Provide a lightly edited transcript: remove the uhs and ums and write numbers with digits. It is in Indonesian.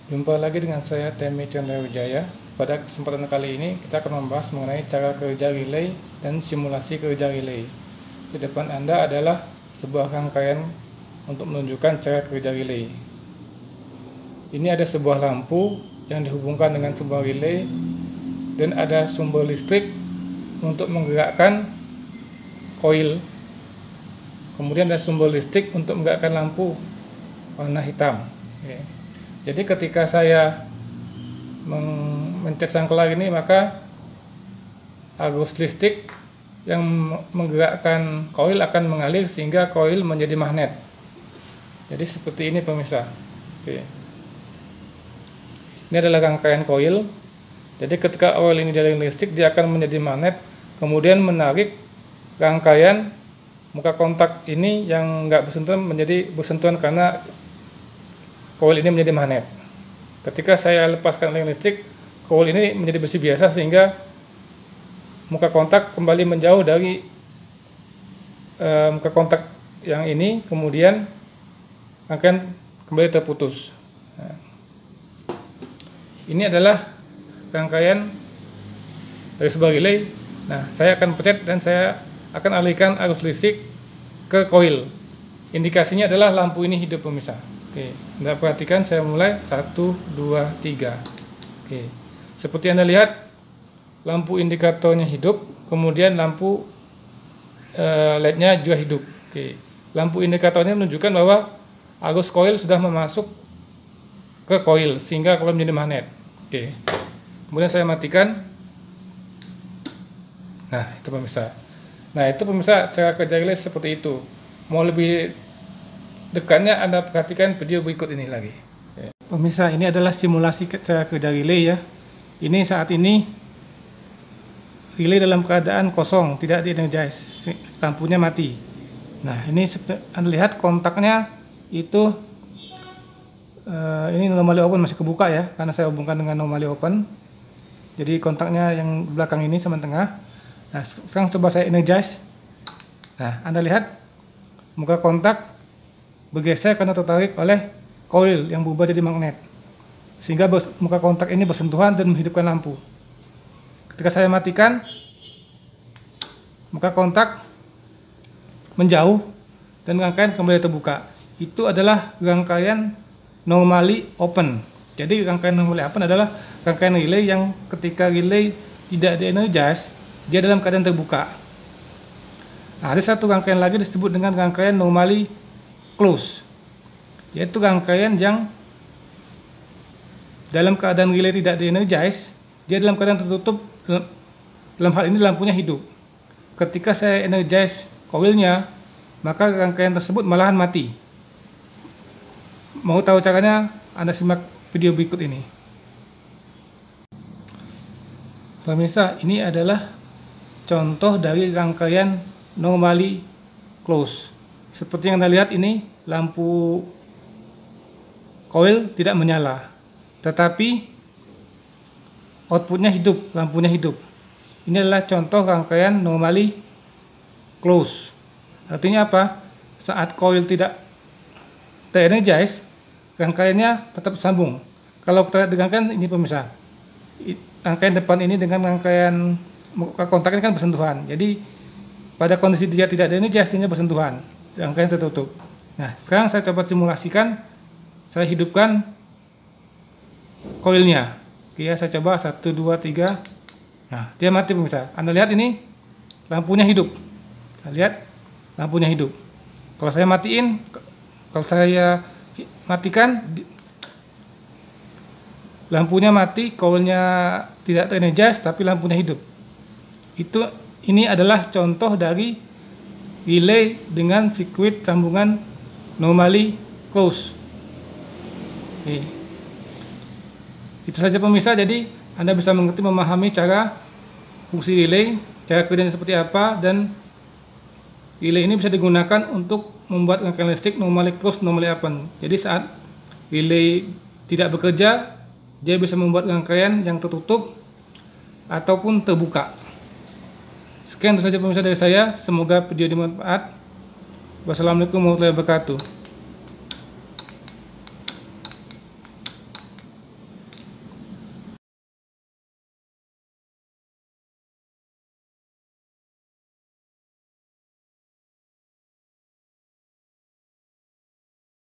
Jumpa lagi dengan saya Temi Chandra-Wijaya. Pada kesempatan kali ini kita akan membahas mengenai cara kerja relay dan simulasi kerja relay. Di depan Anda adalah sebuah rangkaian untuk menunjukkan cara kerja relay. Ini ada sebuah lampu yang dihubungkan dengan sebuah relay dan ada sumber listrik untuk menggerakkan koil. Kemudian ada sumber listrik untuk menggerakkan lampu warna hitam. Jadi ketika saya mencet sangklar ini, maka arus listrik yang menggerakkan koil akan mengalir sehingga koil menjadi magnet. Jadi seperti ini pemirsa. Ini adalah rangkaian koil. Jadi ketika koil ini dialiri listrik, dia akan menjadi magnet, kemudian menarik rangkaian muka kontak ini yang nggak bersentuhan menjadi bersentuhan karena koil ini menjadi magnet. Ketika saya lepaskan aliran listrik, koil ini menjadi besi biasa sehingga muka kontak kembali menjauh dari muka kontak yang ini, kemudian akan kembali terputus. Nah, ini adalah rangkaian dari sebuah relay. Nah, saya akan pencet dan saya akan alihkan arus listrik ke koil. Indikasinya adalah lampu ini hidup pemirsa. Oke, Anda perhatikan, saya mulai 1, 2, 3. Oke, seperti Anda lihat, lampu indikatornya hidup, kemudian lampu LED-nya juga hidup. Oke, lampu indikatornya menunjukkan bahwa arus koil sudah memasuk ke koil sehingga koil menjadi magnet. Oke, kemudian saya matikan. Nah, itu pemirsa. Cara kerja relay seperti itu. Mau lebih dekatnya Anda perhatikan video berikut ini lagi. Pemirsa, ini adalah simulasi cara kerja relay ya. Ini saat ini relay dalam keadaan kosong, tidak di-energize, lampunya mati. Nah, ini Anda lihat kontaknya itu ini normally open, masih kebuka ya, karena saya hubungkan dengan normally open. Jadi kontaknya yang belakang ini sama tengah. Nah, sekarang coba saya energize. Nah, Anda lihat muka kontak bergeser karena tertarik oleh koil yang berubah jadi magnet, sehingga muka kontak ini bersentuhan dan menghidupkan lampu. Ketika saya matikan, muka kontak menjauh dan rangkaian kembali terbuka. Itu adalah rangkaian normally open. Jadi rangkaian normally open adalah rangkaian relay yang ketika relay tidak di-energize, dia dalam keadaan terbuka. Nah, ada satu rangkaian lagi disebut dengan rangkaian normally close, yaitu rangkaian yang dalam keadaan relay tidak di-energize, dia dalam keadaan tertutup, dalam hal ini lampunya hidup. Ketika saya energize koilnya, maka rangkaian tersebut malahan mati. Mau tahu caranya? Anda simak video berikut ini. Pemirsa, ini adalah contoh dari rangkaian normally close. Seperti yang Anda lihat, ini lampu koil tidak menyala, tetapi outputnya hidup, lampunya hidup. Ini adalah contoh rangkaian normally close. Artinya apa? Saat koil tidak ter-energize, rangkaiannya tetap sambung. Kalau kita dengarkan ini pemirsa, rangkaian depan ini dengan rangkaian muka kontak ini kan bersentuhan. Jadi pada kondisi dia tidak ter-energize, dia bersentuhan, rangkaian tertutup. Nah, sekarang saya coba simulasikan, saya hidupkan koilnya. Oke ya, saya coba 1, 2, 3. Nah, dia mati pemirsa. Anda lihat ini lampunya hidup. Anda lihat lampunya hidup. Kalau saya matiin, kalau saya matikan, lampunya mati, koilnya tidak ter-energize, tapi lampunya hidup. Ini adalah contoh dari relay dengan sirkuit sambungan normally close. Oke. Itu saja pemirsa, jadi Anda bisa mengerti, memahami cara fungsi relay, cara kerjanya seperti apa, dan relay ini bisa digunakan untuk membuat rangkaian listrik normally close, normally open. Jadi saat relay tidak bekerja, dia bisa membuat rangkaian yang tertutup ataupun terbuka. Sekian saja pemirsa dari saya, semoga video bermanfaat. Wassalamualaikum warahmatullahi wabarakatuh.